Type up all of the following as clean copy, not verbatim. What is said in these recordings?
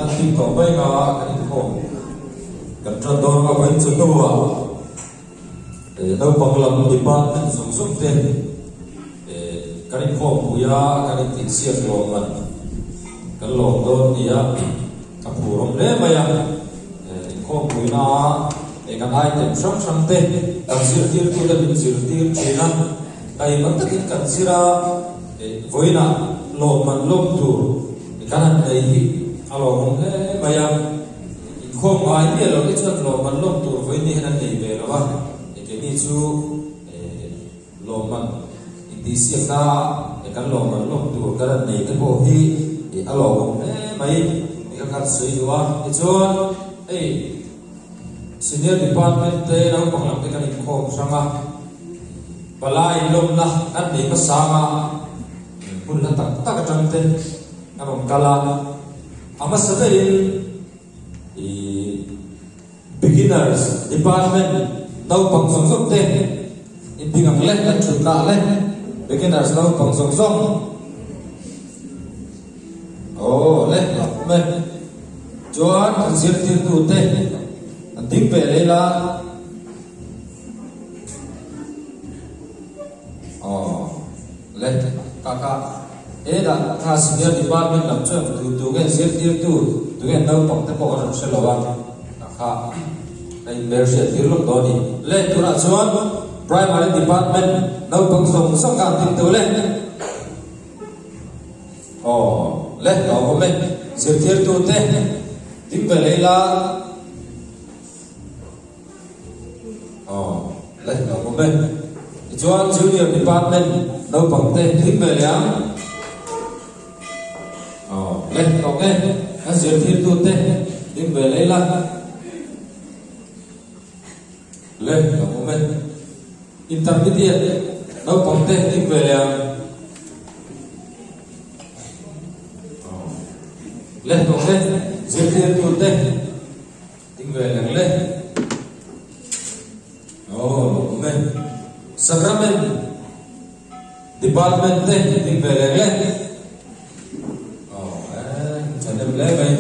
tim to bai nga kan ko kan tron don ma bai chu tu wa no panglam department sung sung te kan ko buya kan ti siak lo man kan lo don dia ka purom le maya ko buina kan ai tem sang te kan sir tir tu da bin sir tir china ai man takin kan sira voina lo man lo tu kan ai hi alo le maya ko ai ni lo ke chat lo man lo tu voini hanan nei be lo wa ke ni chu lo man ti siak na kan lo man lo tu kan nei te bo hi alo le mai ka kan sei wa chon senior department te nau panglam te kan ko sanga balai lom na kan nei ka sama pun na tak tang te amam kala ama sabein beginners department nau pang song song te impingang le kan chut na le beginners nau pang song song le me chuan sir tir tu te ding về đây là lên kakak đã khá senior department làm cho tu cái sir tir tu cái nấu bọc te bọc nó sẽ lo vào kakak cái bear sir tir lúc đó đi lên tu là chuan primary department nấu bọc song song cả tin tu lên lên đó hôm nay sir tir tu te ding về đây là lấy nó của mình cho junior department đâu bằng tên thích về léo lấy nó nghe anh duyệt thiên tu tên thích về lấy lăn lên nó của mình intermediate đâu bằng tên thích về léo lên nó nghe duyệt thiên tu tên thích về léo lên Sacrament department te ting về lên chẳng được lấy vậy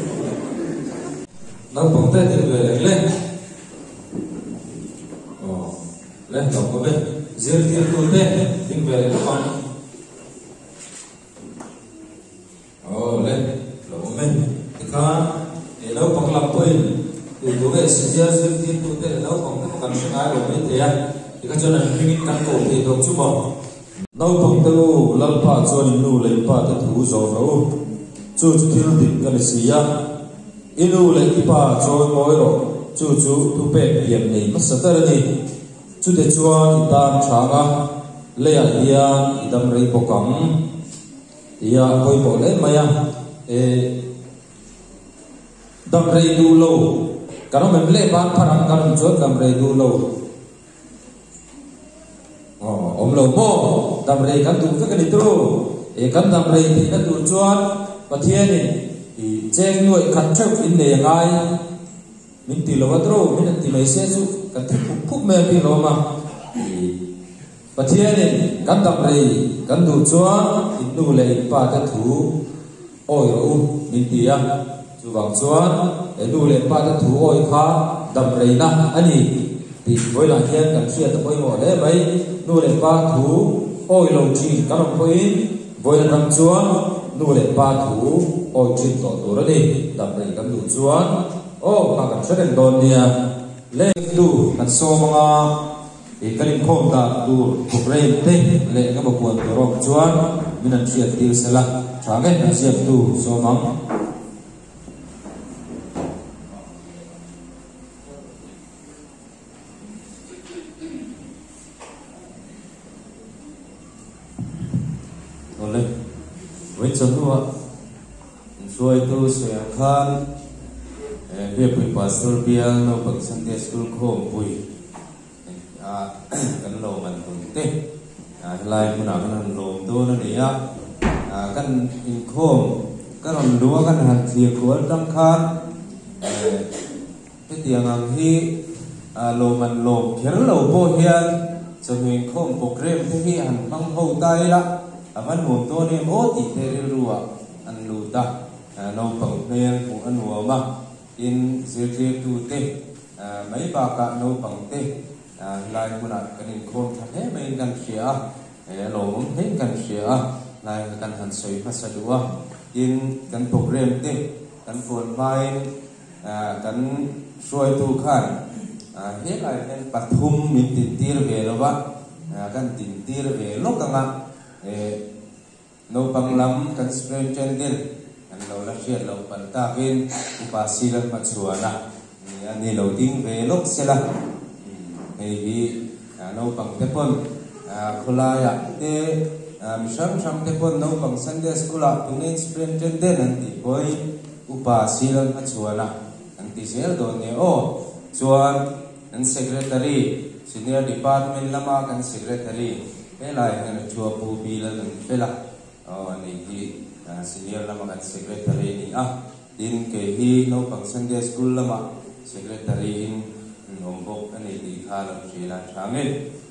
nó bóng te ting về lên lên tổng có bên riêng tiền tu te ting về con lên lỗ mình thì có để đâu bằng làm quên từ chỗ về riêng tiền tu te đâu bằng cái cần sự ai rồi mới thế thì các cho nên mình căn cổ thì thuộc chú bỏ nấu bằng tàu lăn pa cho nên nu lấy pa để thủ dầu rau chú thiếu định cái gì á inu lấy pa cho ngồi rồi chú thu bè biển này mất sợ tới đi chú để cho đi tan trà ga lấy ăn đi đâm rây bọc cắm thì coi bộ lấy mày đâm rây du lâu cái đó mình lấy bán phản cái mình chốt đâm rây du lâu lâu mô đam rây kan tu cái này tu kan đam rây thì nó tu chuan và thiên thì cheng nuôi khát chốc in đề ngay mình tì lovatro mình tì mấy xe su kan thích phúc mê pi lo mà và thiên kan đam rây kan tu chuan in nu lấy pa ta thu oi ro mình tì chu vang chuan nu lấy pa ta thu oi kha đam rây na ani thì với là thiên cần xuyên tập với mọi đấy mấy nuôi lên ba thú ôi lâu chi các đồng với là răng chúa nuôi lên ba thú ôi chi tổ tổ đó đi đập này cần đủ chúa mà cần xuất hiện đồn đi lên đủ cần so mà thì cái linh khôn ta đủ phục lên thế lệ các bộ quần tổ rộng chúa mình ăn xuyên tiêu sẽ là trả cái ăn xuyên đủ so mắm với chân luôn rồi tôi sẽ khăn việc bị pastor bia nó bằng Sunday school khom bùi cái lỗ mình cũng thế lại muốn nào cái lỗ tôi nó đi cái khom cái lòng lúa cái hạt thiệt của trong khan cái tiếng hàng hi lỗ mình lỗ khiến lỗ vô hiền cho mình khom bộc rem thế hi hẳn băng hậu tay đó vẫn muốn tôi nên ốt thì thế rùa ăn lù ta nô bằng nên của anh hùa mà in dễ dễ tu tê mấy bà cả nô bằng tê lại của nãy cái này khôn thật hết mấy căn xỉa lỗ hết căn xỉa lại căn hành sấy phát sát đua in căn program tê căn phone mai căn xuôi tu khăn hết lại nên bắt thum mình tin tia về rồi vậy căn tin tia về lúc càng ngắn nô bằng lắm căn spring trên đền anh lâu lắc chuyện lâu bận ta bên upasi lắm mặt chùa na anh lâu tiếng về lúc xe là thì nô bằng thế phân khula ya te misam sam te phân nô bằng Sunday school à tụi nên spring trên đền anh thì coi upasi lắm mặt chùa na anh thì sẽ đồ nghe ô chuan anh secretary senior department lama kan secretary cái lại anh chùa pu pi là cái là này thì senior lama kan secretary ni din ke hi no pang Sunday school lama secretary in nombok ani di khalam sila sangin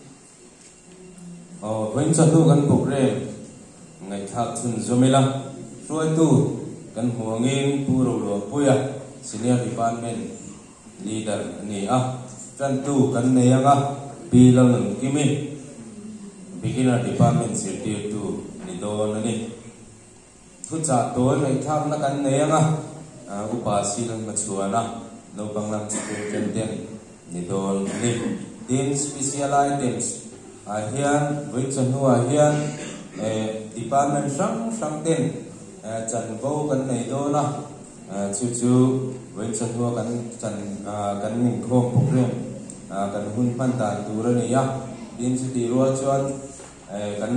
when sa tu kan program ngai thak thun zomela suai tu kan huangin puro lo puya senior department leader ni tan tu kan ne anga bilang kimi beginner department secretary tu ni don ni thu cha to ngai thak na kan ne anga upasi lang machuana no panglam superintendent ni don ni din special items hian với chân hua hian department sang ten chan bo kan nei do na chu với chân hua kan ning khom program kan hun pan tan tu ra ni ya din chu ti ro chuan kan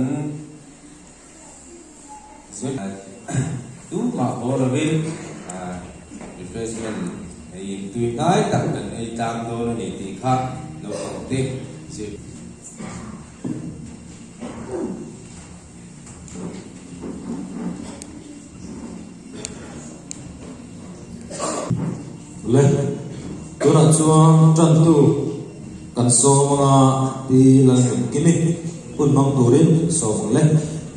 tu ma bo la vin refreshment ai tu ngai tak kan ai tam do ni ti kha no ko ti lên tôi là chuông trần tu cần số mà đi là cái mình quân mong tù đến số lên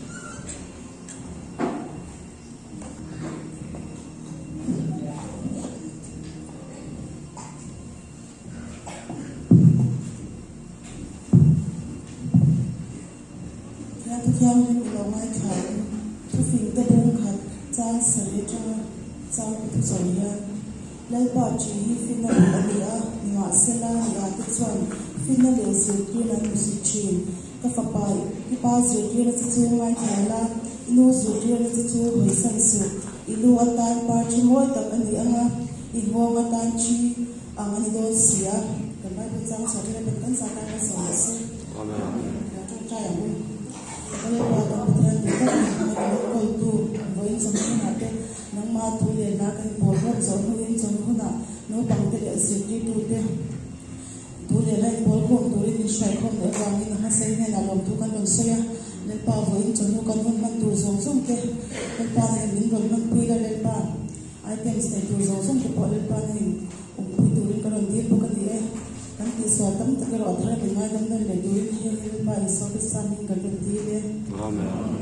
lấy bỏ chỉ phim nào là gì à ngõ xe la là cái chuẩn phim nào để dự kiến là music truyền cái pháp bài cái ba dự kiến là tự ngay thái la ilu dự kiến là tự hồi sản xuất ilu atan party mỗi tập anh đi ăn ilu atan chi anh đi đôi xía cái bài bên trong sẽ là bên cạnh sao đang sống sẽ là trong trai à mình cái này là tập bên trên thì các bạn có thể tu với some cái nào đấy nang ma tu le na kan por ho zo hu in chon hu na no bang te se ti tu le lai por ko tu ri ni shai ko de wa ni ha sai ne na lom tu kan lom se ya le pa vo in chon hu kan man tu zo zum ke le pa ne min ron man pui la le pa items ne tu zo zum ke po le pa ni pui tu ri kan di po kan di kan ti so tam ta ke ro thra bi na dam dan le tu ri he le pa so ke sa min kan di le amen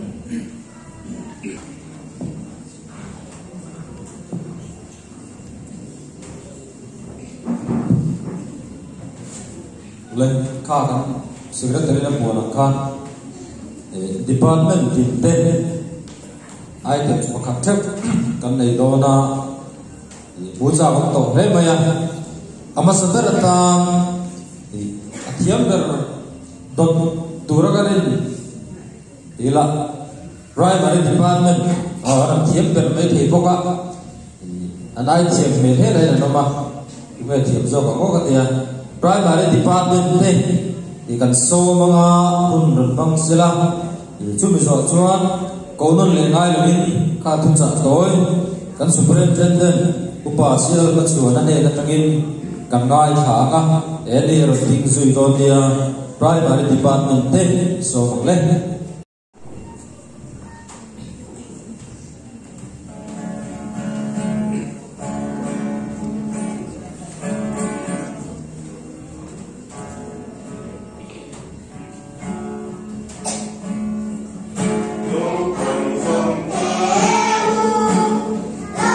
lên kha kan secretary la mo khan department tin ten items pakhat thep kan nei do na puja ko to he maya ama sadar ta athiam ber dot turagarin ila primary department or athiam ber mai the boka anai chem me he le no ma me thiam zo ka ko ka tia primary department ne ikan so mga hun bang sila chu mi zo chuan ko non le ngai lo in ka thu cha toy kan superintendent upasial ka chuan ane ka tangin kan ngai tha nga ele ro ting zui do dia primary department ne so le Hãy subscribe cho kênh Ghiền Mì Gõ để không bỏ lỡ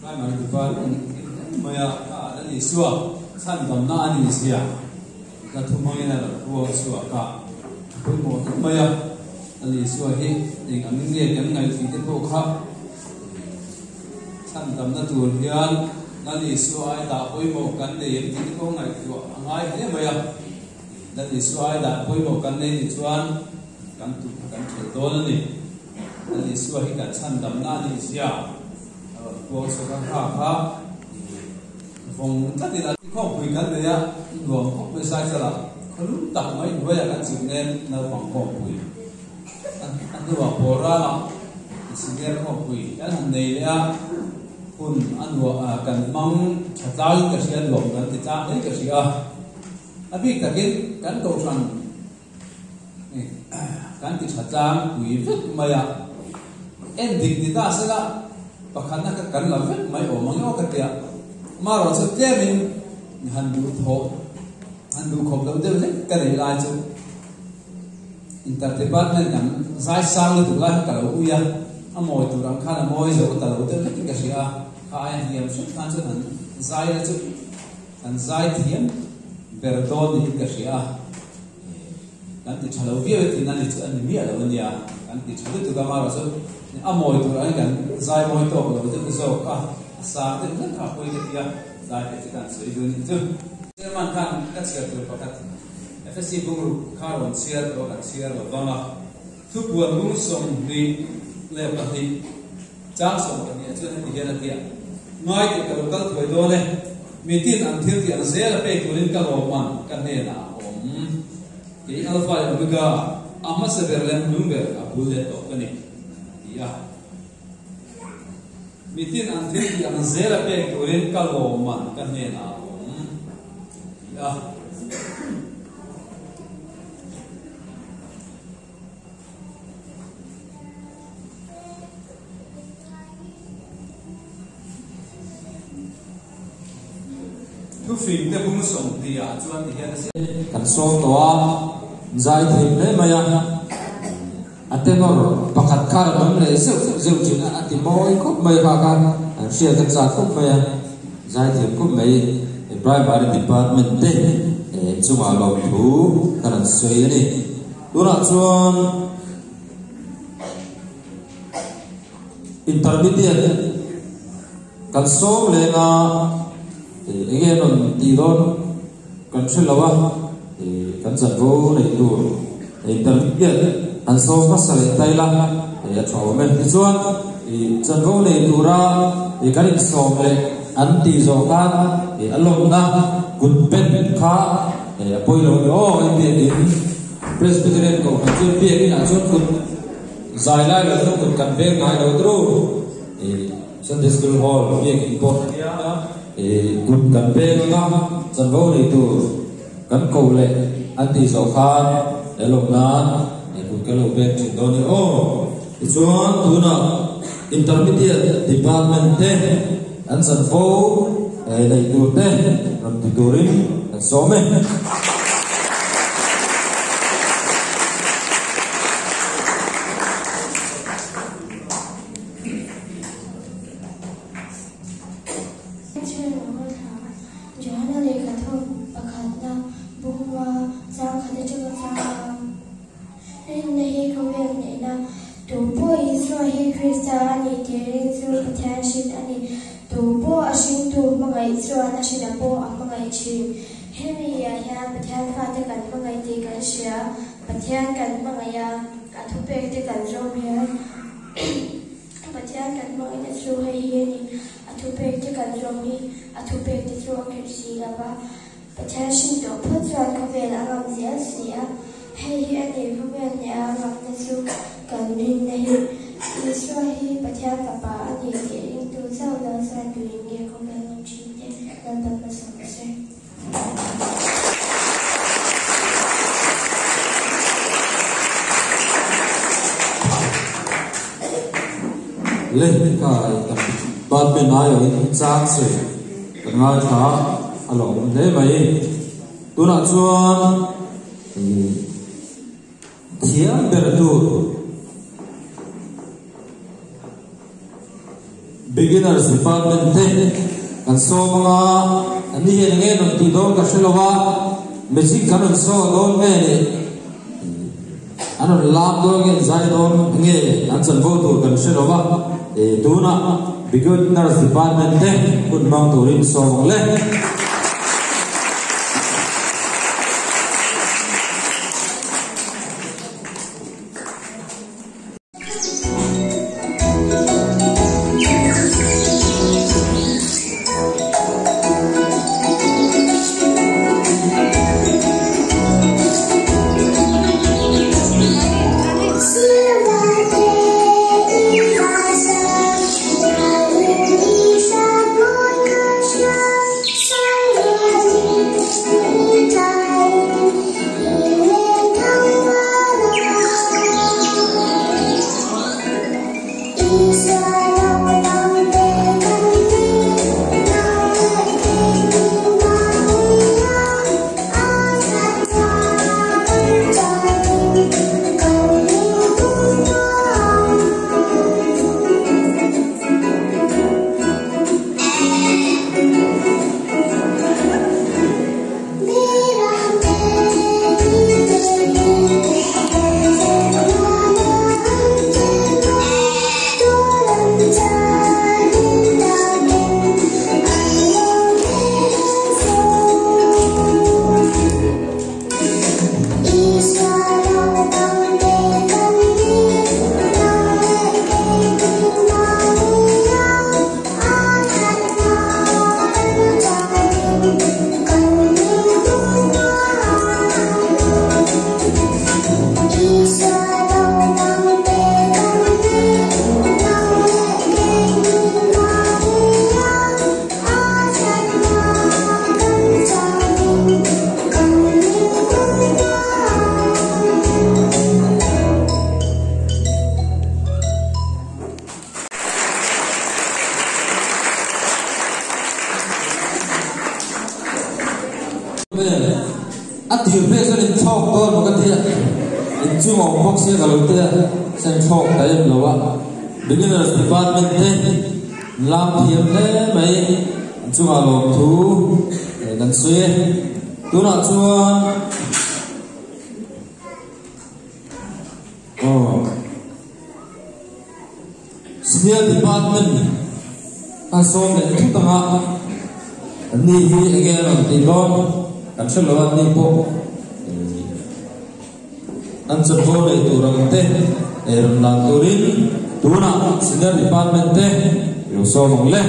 cái mà được vào mày à anh đi xua săn tầm na anh đi xia là thu mày là vua xua cả cuối mùa mày à anh đi xua hi thì anh đi những ngày thì cái bộ khác săn tầm na tuột hiền anh đi xua ai đã cuối mùa cắn để những cái công ngày của anh ai thế mày à anh đi xua ai đã cuối mùa cắn để thì chuan cắn tụt cắn chửi to lên đi anh đi xua hi cắn săn tầm na anh đi xia vua xua các khác phòng tất nhiên là không quỳ cái đấy á gồm không phải sai sao là không lúc tập mấy người là cái chuyện nên là phòng không quỳ anh cứ bảo bỏ ra là chuyện nên không quỳ cái thằng này á kun anh vừa cần mong chặt tay cái gì anh gồm cần thì chặt đấy cái gì à biết cái câu rằng cái thì chặt tay quỳ rất mày à em định thì ta sẽ là và khả năng cái cần là rất mày ở mang nhau cái gì mà rồi sẽ tiếp mình hành du không đâu đâu đấy cái này là chứ interdepartment yang giải sang itu kan kalau uya amoy tu orang kan amoy jauh kalau itu kan kita sih kaya yang sudah kan sudah giải itu kan giải thiam berdon itu kita sih nanti kalau dia itu nanti itu ane dia lah dia nanti kalau itu kan marah so amoy tu orang kan giải amoy tu kalau itu bisa sa itu kan apa itu dia giải itu kan so itu Jerman kan kan siap berpakat FSC bungu karon siap atau siap banga tu buat bungu som di lepas di jang som ni aja ni dia nak dia ngai ke kalau kau tu itu le mitin antir dia saya lepas kulit kalau man kan ni na jadi alfa yang juga amat seberlem lumber abu le to kan ni ya mitin antir dia saya lepas kulit kalau man kan ni na ya tu phim te bung song dia chuan ti hian kan song to zai thim le maya atenor pakhat khar mam le zeu chin ati moi khop mai kha kan sia kan sa khop mai zai thim khop mai primary department te chunga lo thu kan sei ni tuna chuan intermediate kan song le na again on tiron kan selawa kan zango nei tu intermediate an so pasal taila ya chawmen ti chuan zango nei tura kan som le anti zo kan alom na good pen kha poilo yo ai presbyterian ko kan chu pia ni na chu kun zai lai lo kun kan be ngai lo tru Sunday school hall pia ki ko good kan be nga zango nei tu kan ko le anti zo khan alom na kun ka lo be chin do ni chuan tuna intermediate department te an san fo nei tu te ram ti turin an some lên cái ban bên ai ở trang sử ngay thả along thế vậy tôi nói chuan thiam ber tu beginners department te kan so mga ani he nge no ti do ka shlowa magic kan so don me ni ano lab do ge zai don nge an chan bo to kan shlowa e duna beginners department te kun mang to rin so le Atir pe so in chok to no ka thia in chu mo bok se ka lo tia sen chok ta yem lo wa beginners department te lam thiam le mai chu ma lo thu dan sue tu na chuan senior department a som le thu ta ma ni hi again on the lawn kan shlo wa ni po an so le tu ram te na turin tuna senior department te yo so mong le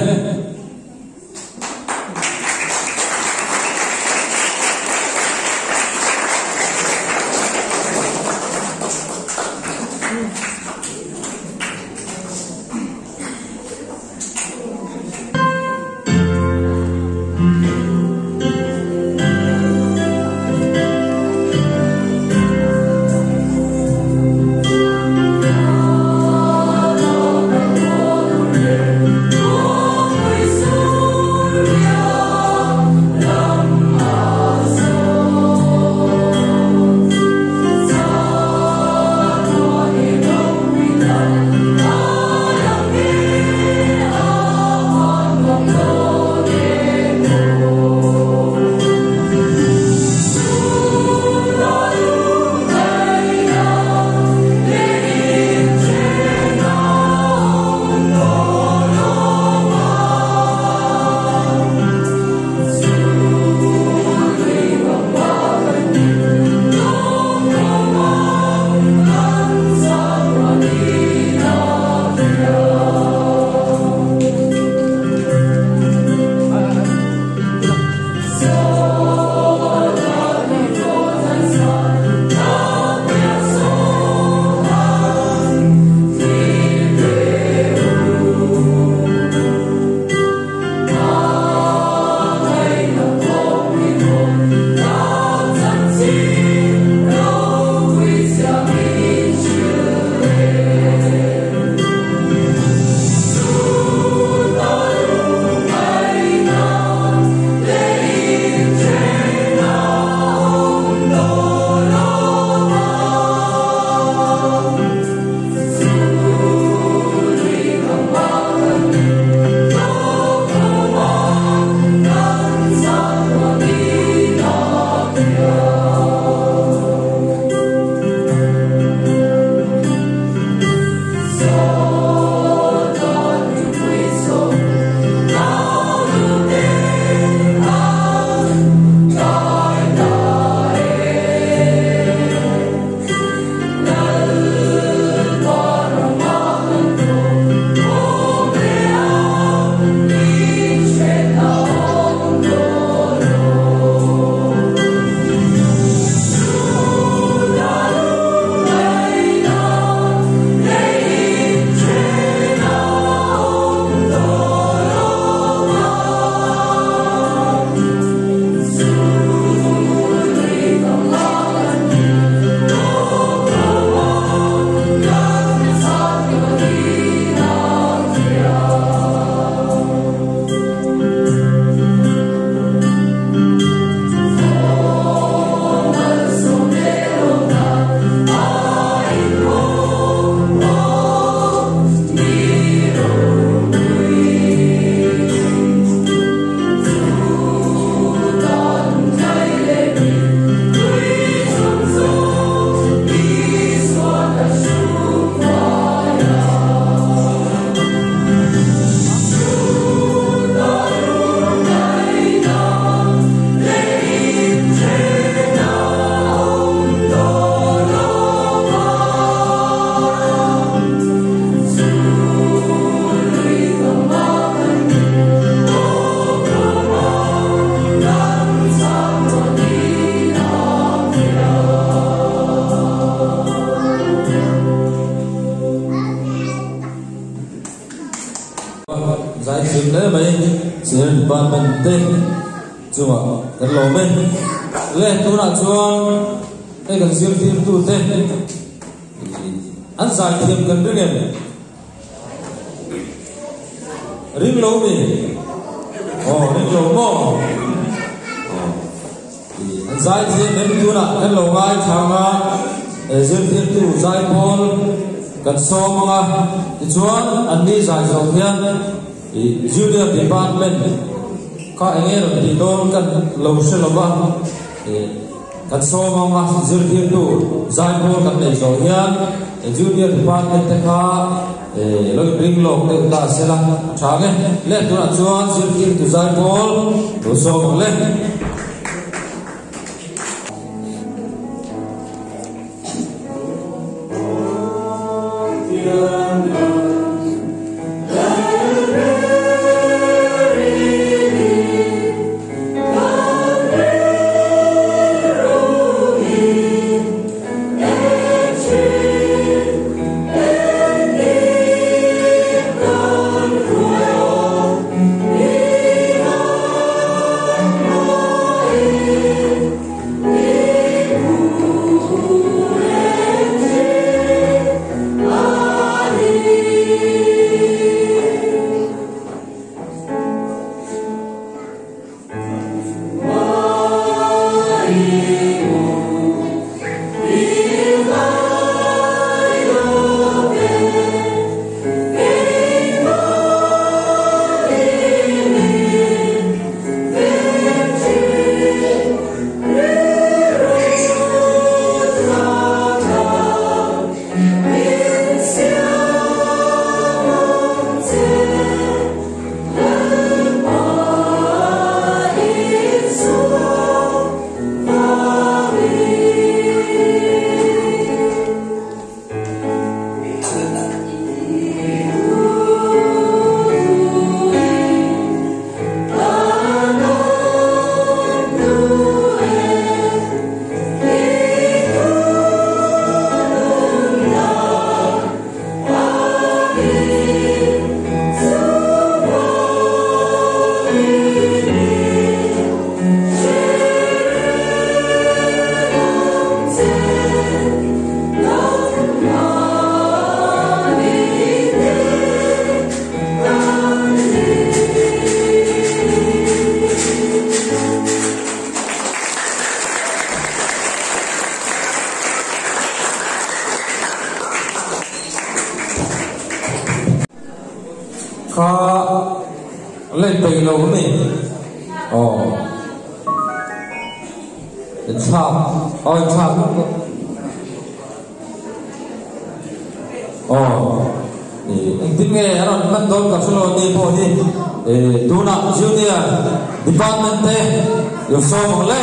sim le mai sir department te chunga kan lo men le tu na chuan e kan sir team tu te an sai team kan ring ring lo mi ring lo mo an sai team men tu na kan lo ngai thanga sir team tu sai pol kan so manga ti chuan an ni sai so hian junior department ka engero ti don kan lo shelova kan so manga sir team tu sai pol kan nei so hian junior department te kha lo bring lo te ta sela thage le tu na chuan sir team tu sai pol to so le kha le pei lo mi chap chap tin nghe ron kan don ka solo ni po ni tu na junior department te yo so le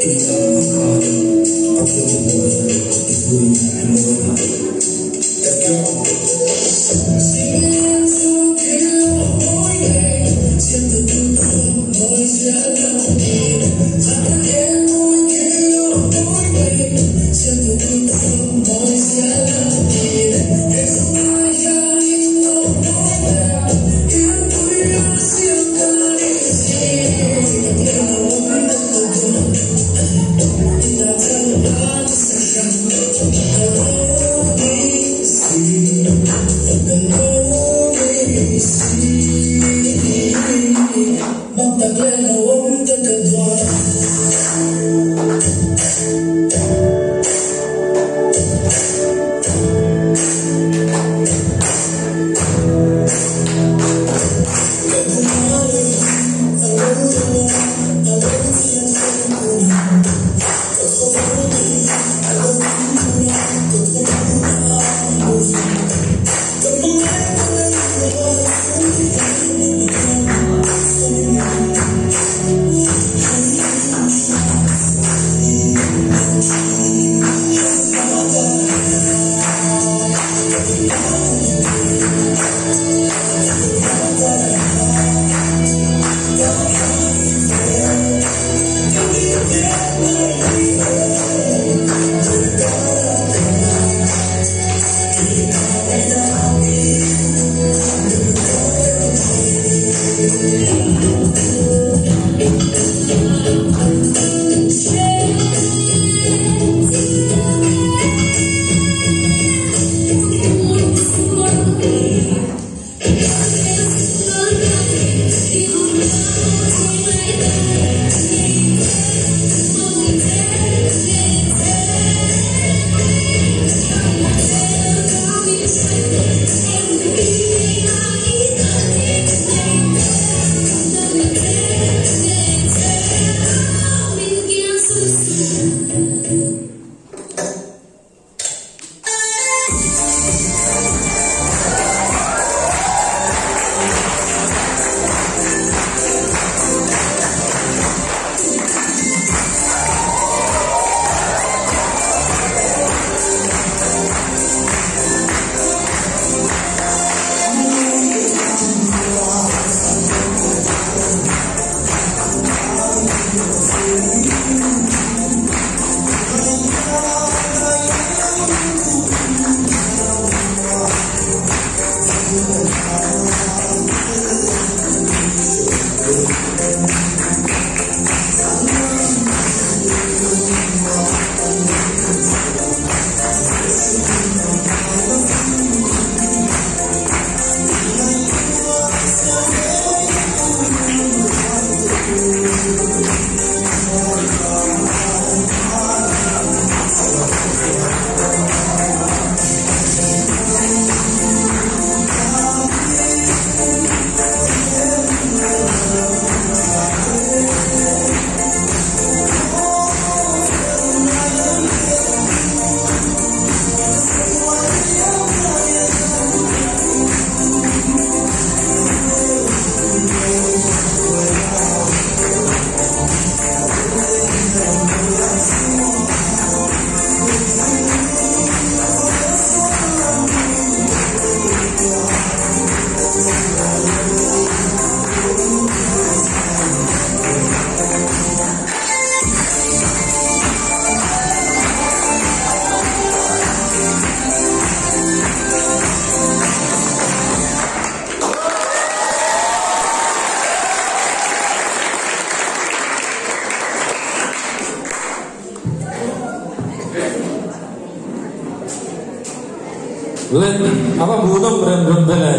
lên apa budok rem bele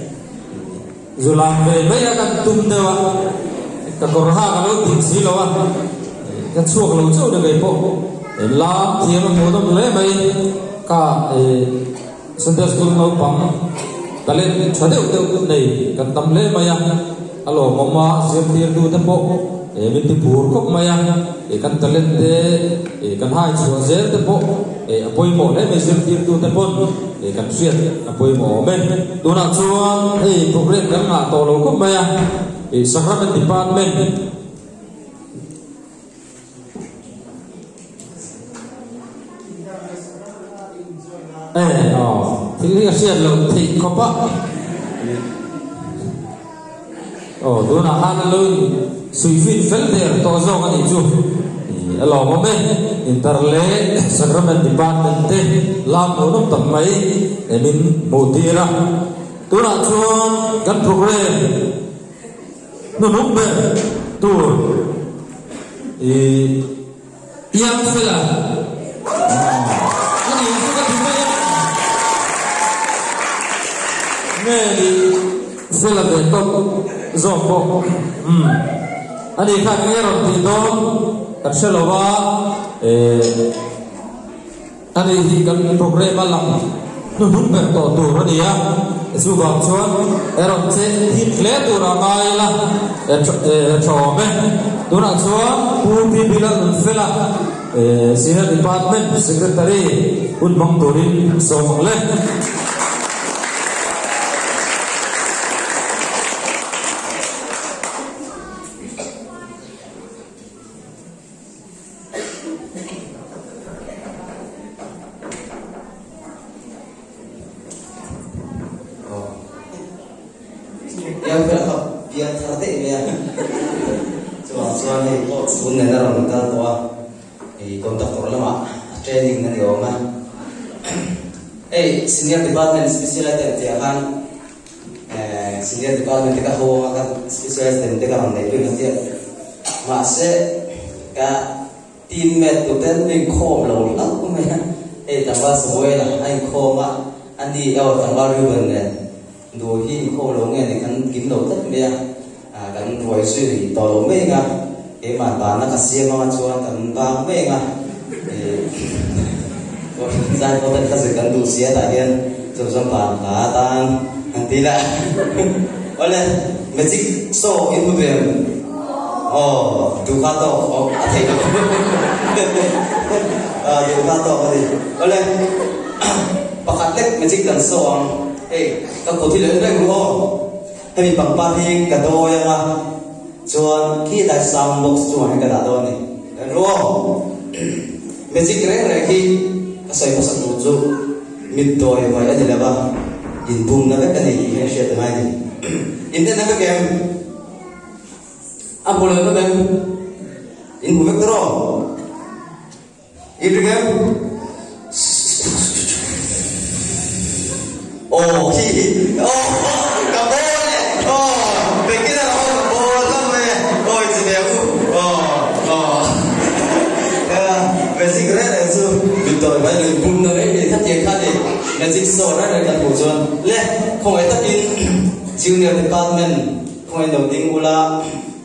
zulam be mai akan tum dewa ka korha kalau tin silawa ka chuak lo chau de po la thiam budok le mai ka sunday school no pam talen chadeu de nei kan tam le maya alo mama zirtir du te po min ti pur kop maya kan talen de kan hai chu zer te po apoi mo le me zirtir du te pon kan siat apoi mo men dona chuan program kan nga to lo kop maya sacrament department thì cái xe lồng thì có bác tôi là han luôn suy phim phèn để tôi zo cái gì chú lo mà mấy internet sacrament department thế làm ở trong tầm mấy mình một tia ra tôi là cho cái program nó đúng vậy tôi yang phải là cái gì cũng có thứ mấy nghe đi phải là về top zom bộ anh đi khác nghe rồi thì đó tập sẽ là anh đi cái program mà làm nó đúng về tổ tổ đó đi á dù vào chuan rồi sẽ hit lệ tổ ra ngay là cho mấy tôi nói chuan pupi bilang phải là senior department secretary un bang torin som le yang berapa biar tertik ya soalnya kok sebenarnya orang kita tua di kontak lama training nanti orang senior department specialist yang kan senior department kita hawa kan specialist dan kita orang itu nanti masih ke teammate tu kan mengkom lalu aku mana tambah semua lah kom andi tambah ribbon đồ hi khô lỗ nghe thì cần kiếm đầu tất bia cần vội suy thì tỏ lỗ mê nga cái mà bà nó cả xiêm mà cho cần ba mê nga dài có tất cả sự cần đủ xía tại hiện trong trong bà cả tan hàng tí lại gọi là magic show in một điểm đủ khá to thấy được đủ khá to cái gì gọi là bà khát tết magic cần show các cổ thi lớn đây đúng không? Hay mình bằng ba thì cả đôi mà, cho khi đại sound box cho hay cả đôi này, đúng không? Mình chỉ cái này khi xây một sản phẩm giúp mình đôi vậy là gì là ba, in boom nó cái này hay share từ mai đi, in đây nó cái game, apa boleh nó game, in boom vector, in game. Cả bố này, mình cái nào cả bố lắm mày, chỉ béo, về gì cái này chứ, mình tội vậy là bún nó đấy để thắt tiền khác đi, là dịch sổ đó là đặt bổ chuồn, lên không phải thắt tiền, junior department không phải đầu tiên của là,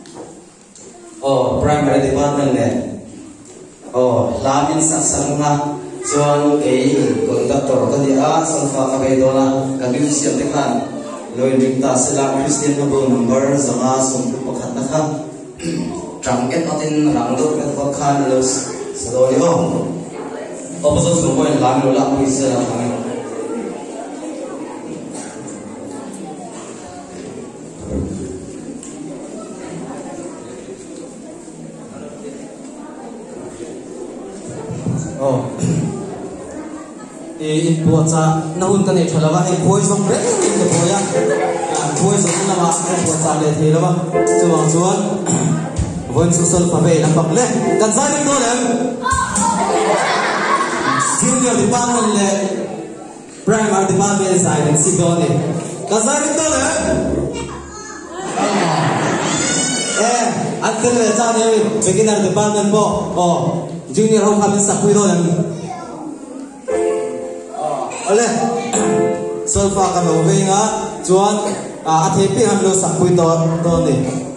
primary department này, làm in sắc sáng ha. Chuan cái conductor cái gì sang pha cái đó là cái điều kiện thế này rồi mình ta sẽ làm Christian number number zanga sum tu pakhat na kha trang get atin rang do cái pakhat khan lo sado ni ho opposite sum point lam lo la pui se la khang in buat sa nahun kan itu lawa boy song re in boya boy song lawa buat sa le the lawa chuan von social pabe lampak le kan sa ni to le senior department le primary department sai den si do ne kan sa ni to le atel le cha ne beginner department bo junior ho khamin sakui do yang ole solfa ka lo venga chuan a the pi ham lo sakui to ni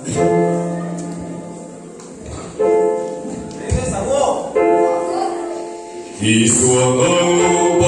He swung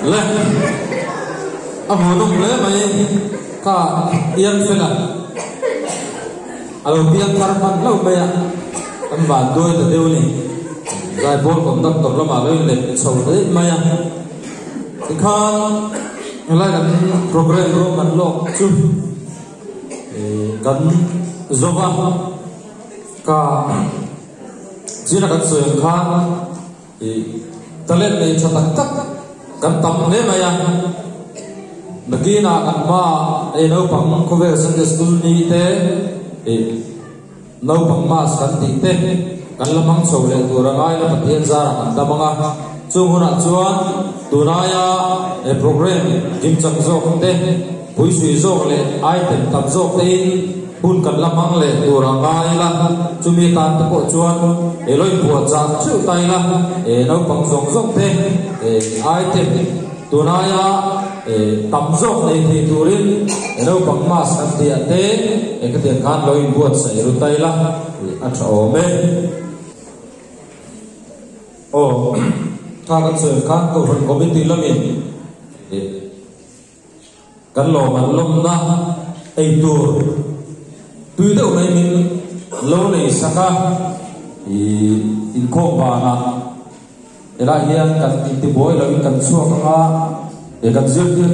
le nung le mai ka ian fena alo pian karman lo me ya kan van doi ta deu ni gai bol kom dak tom lo ma lo le chau de mai ya khan lai kan program ro kan lo chu kan zoba ka jina kan soy kha talent nei chatak tak kan tam le ma ya nakina kan ma no pang ko ve Sunday school ni te no pang mas kan ti te kan lamang chau le turangai na pathian zara kan tamanga chunguna chuan tunaya program kim chang zok te pui sui zok le item tam zok te hun kan lamang le turangai la chumi tan ta ko chuan loi bua cha chu tai la no pang zok zok te item tunaya tam zok nei thi turin no pang mas kan ti ate ka ti kan loi bua sai ru tai la a tho me ta kan soi kan ko hon committee lamin kan lo man lom na ei tur tui deuh mai min lo nei saka in kho ba na ela hian kan ti boy lo in kan chuak a kan zir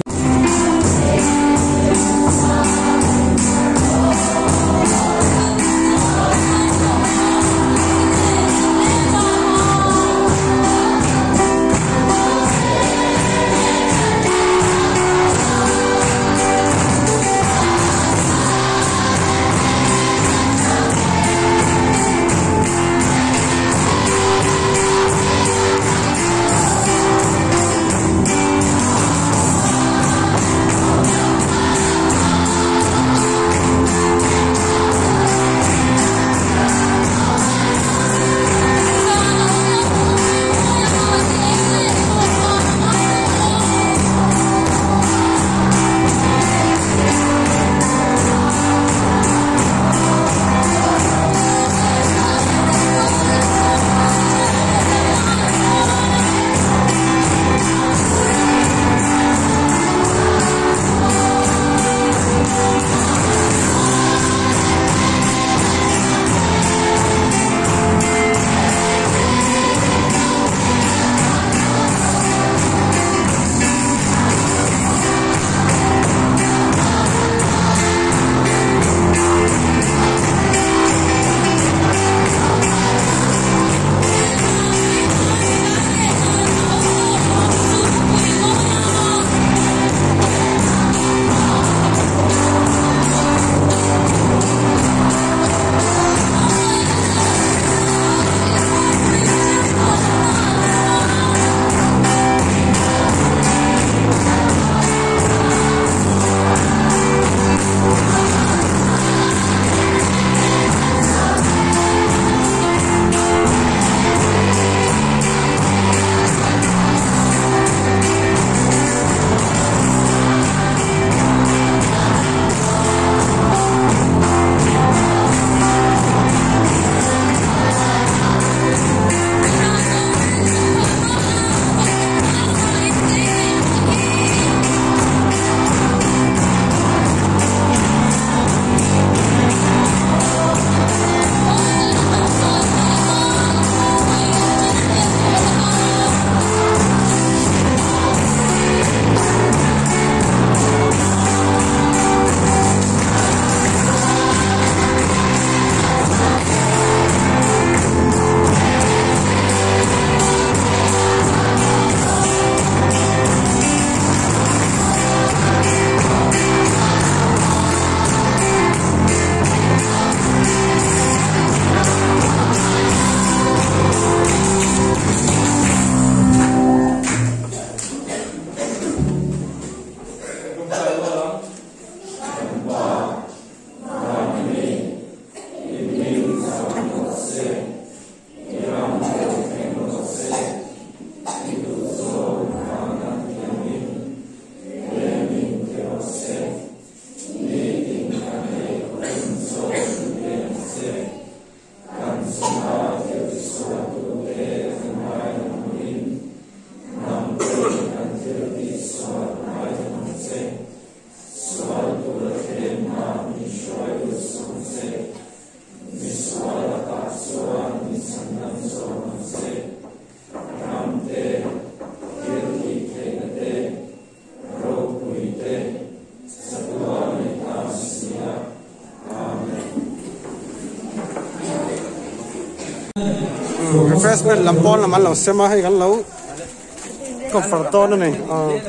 refreshment lampon laman lo sema hay kan lo ko farto na ni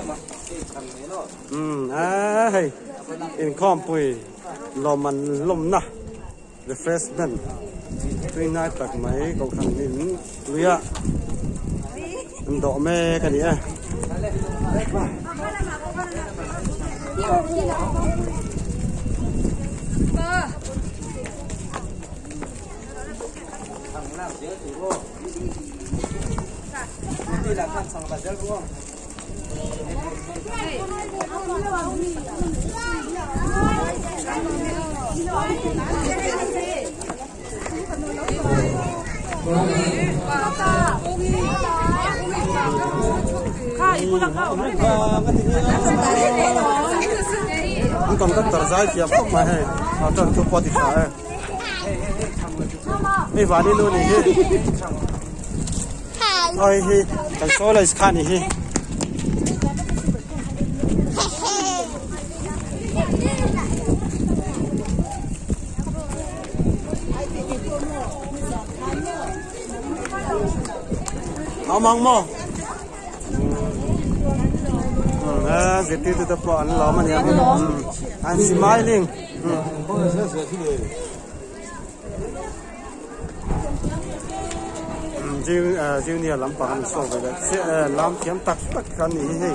hay in kompui loman lomna refreshment tuy nai tak mai ko kan nin luya ndo me kan ya anh còn cắt tờ giấy kia không mà hay ở trong chỗ qua thì phải đi vào đi luôn đi ôi hi cái số là scan đi hi áo măng mò dễ tiêu từ tập anh lo mà nhỉ anh smiling jiu nia lam pa han so ve se lam kiam tak kan ni he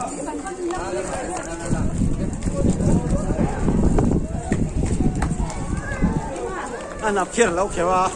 anh ap khir lo khewa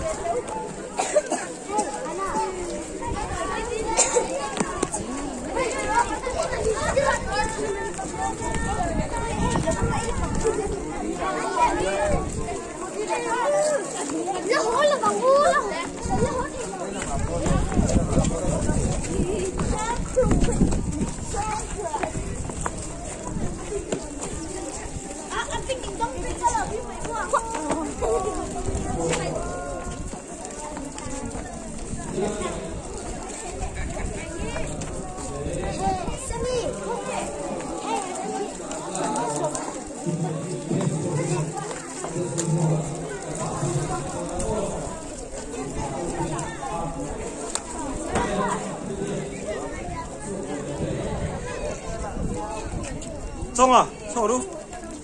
Xong à? Xong rồi đúng.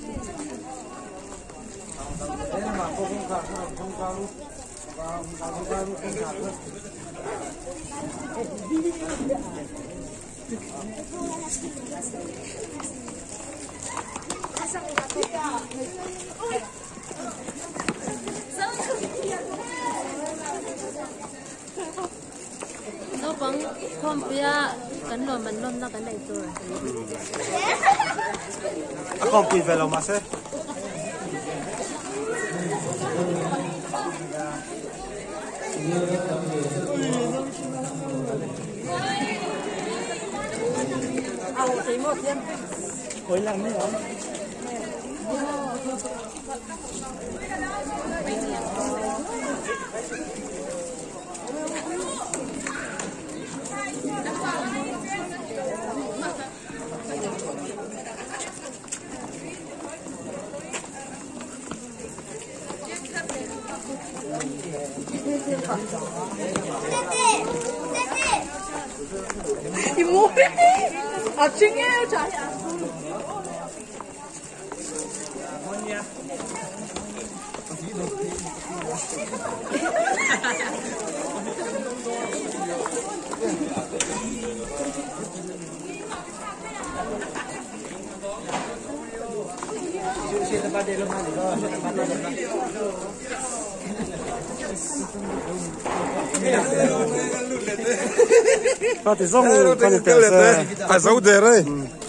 Nó bằng không bia cắn lò mình lom nó cái này rồi. Không bị về lòng mà sẽ. Thấy một thêm. Cuối làm nữa. 이 뭐해? 아침에 잘. Phát thì xong rồi, phát thì tẹo xe. À, xấu thế đấy.